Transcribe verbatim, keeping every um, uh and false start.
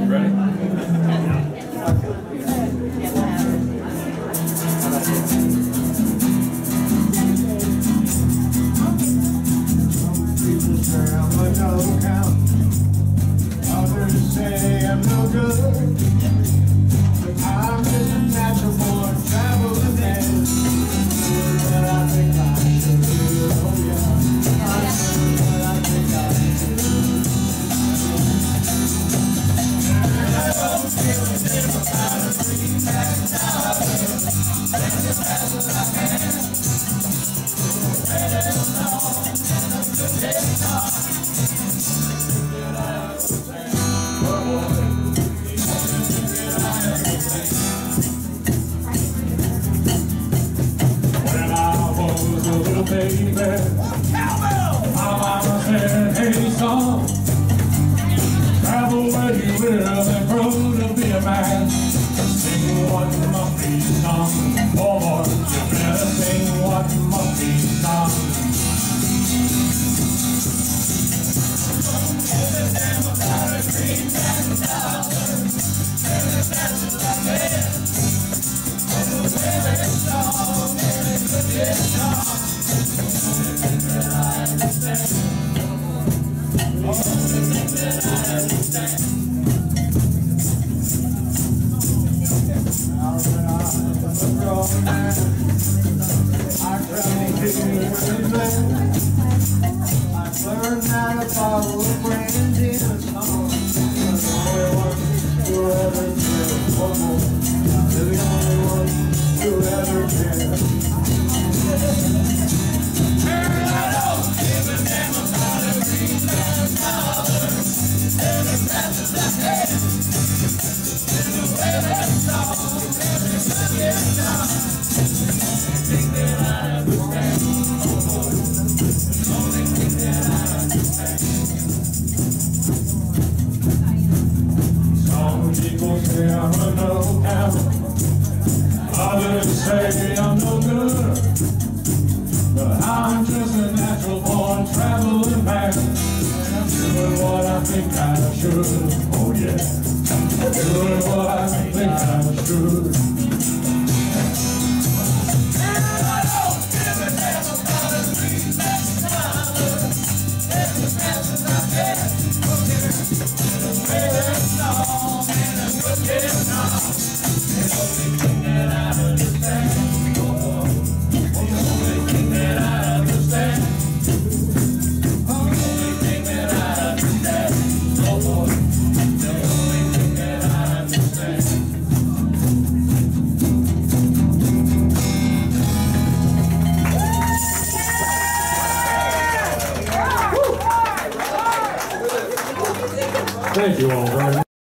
Ready? People say I'm a no count. Others say I'm no good. But I'm just a natural born traveling man. But I think I should do. Oh yeah. I should, but I think I should. And I don't give a damn about a greenback dollar. Take it fast as I can. Red and long and a good head on. When I was a little baby, my mama said, hey son, travel where you live and grow to be a man. Sing what must be sung, oh boy, you better sing what must be sung. Don't give a damn about a greenback dollar, and the dances I can. And the way they song, and the good guitar. The only thing that I understand, the only thing that I understand. Now that I'm a grown man, I travel here with men. I've learned how to follow a friend in a song. But the only one who ever cared for more. They're the only one who ever cared. And I don't give a damn about a greenback dollar. And as fast as I can. And the way that song, and the good guitar. The only thing that I understand. The only thing that I understand. Some people say I'm a no-count. Others say I'm no good. But I'm just a natural born traveling man. And I'm doing what I think I should. Oh yeah. I'm doing what I think I should. And I don't give a damn about a greenback dollar. And as fast as I can. And the way that song and a good guitar. The only thing that I understand. The only thing that I understand. The only thing that I understand. Oh boy. The only thing that I understand. Thank you all very much.